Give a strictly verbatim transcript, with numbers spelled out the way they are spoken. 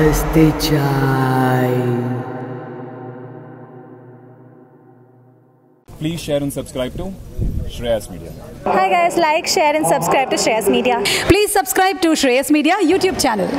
Masti Chai. Please share and subscribe to Shreyas Media. Hi guys, like, share and subscribe to Shreyas Media. Please subscribe to Shreyas Media YouTube channel.